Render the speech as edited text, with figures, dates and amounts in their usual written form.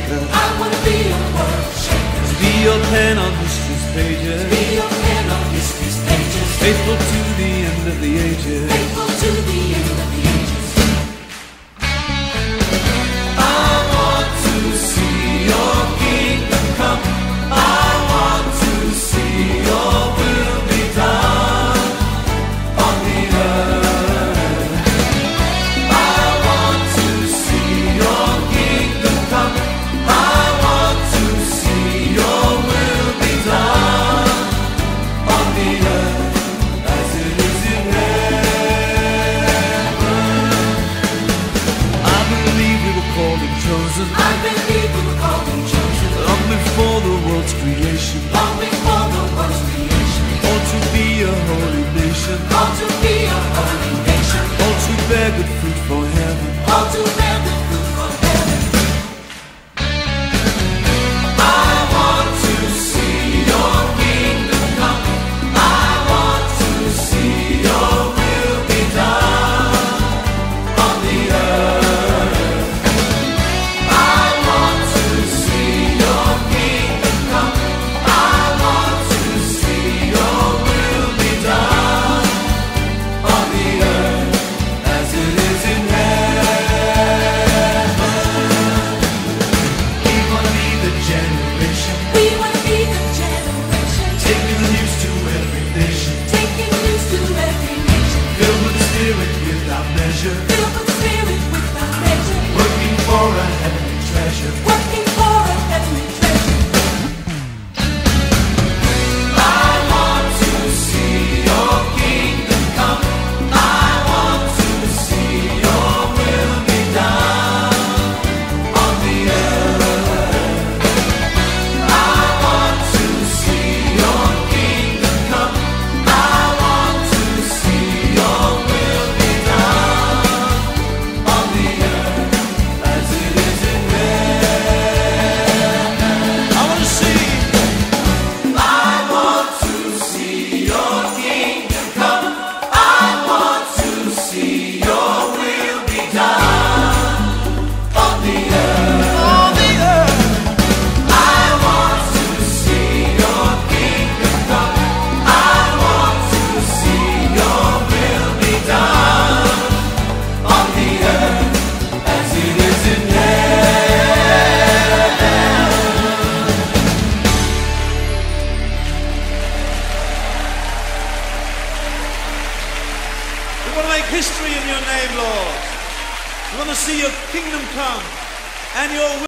shaker. I want to be a world shaker. To be your pen on history's pages. To be your pen on history's pages. Faithful to the end of the ages. Faithful to the end of the ages. I want to see your kingdom come. I want to see your will be done on the earth. I want to see your kingdom come. I want to see your will be done on the earth as it is in heaven. I believe we were called and chosen. I believe we were called and chosen. Long before the world's creation. Long before the world's creation. All to be a holy nation. All to be a holy nation. All to bear good fruit for heaven. All to bear the fruit for heaven. I want to see your kingdom come. I want to see your will be done on the earth. I want to see your kingdom come. I want to see your will be done on the earth as it is in heaven. We want to be the generation We want to be the generation. taking the news to every nation, Taking news to every nation. filled with the Spirit without measure, Filled with the Spirit without measure. working for a heavenly treasure. Working for a heavenly treasure. I want to see your kingdom come. I want to see your will be done on the earth. I want to see your kingdom come. I want to see your will be done on the earth as it is in heaven. I want to see. I want to see your kingdom come. I want to see your will be done on the earth. On the earth. I want to see your kingdom come. I want to see your will be done on the earth as it is in heaven. We want to make history in your name, Lord. We want to see your kingdom come and your will.